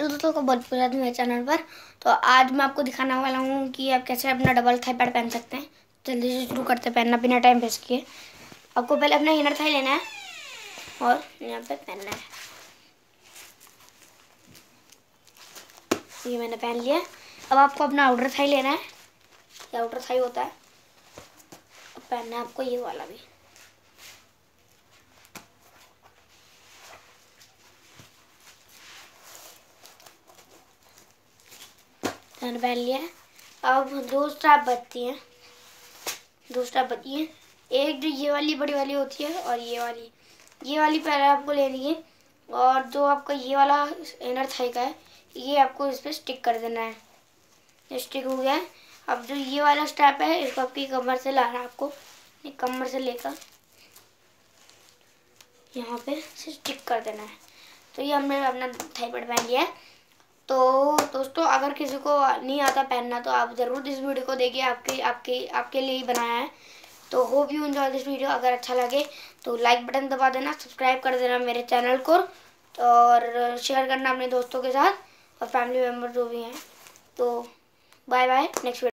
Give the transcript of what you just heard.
Hello दोस्तों को बहुत स्वागत है मेरे चैनल पर। तो आज मैं आपको दिखाने वाला हूँ कि आप कैसे अपना डबल थाई पैड पहन सकते हैं। जल्दी से शुरू करते हैं पहनना, बिना टाइम वेस्ट किए। आपको पहले अपना इनर थाई लेना है और यहाँ पे पहनना है। ये मैंने पहन लिया। अब आपको अपना आउटर थाई लेना है। ये आउटर थाई होता है, अब पहनना है आपको ये वाला भी। मैंने पहन लिया है। अब दो स्ट्रैप बचती हैं, एक जो ये वाली बड़ी वाली होती है और ये वाली पहले आपको लेनी है। और जो आपका ये वाला इनर थाई का है, ये आपको इस पर स्टिक कर देना है। ये स्टिक हो गया है। अब जो ये वाला स्ट्रैप है, इसको आपकी कमर से लाना है। आपको कमर से लेकर यहाँ पे स्टिक कर देना है। तो ये हमने अपना थाई पैड पहन लिया है। तो दोस्तों, अगर किसी को नहीं आता पहनना तो आप ज़रूर इस वीडियो को देखिए, आपके लिए ही बनाया है। तो hope you enjoy this video. अगर अच्छा लगे तो लाइक बटन दबा देना, सब्सक्राइब कर देना मेरे चैनल को, और शेयर करना अपने दोस्तों के साथ और फैमिली मेम्बर जो भी हैं। तो बाय बाय, नेक्स्ट वीडियो।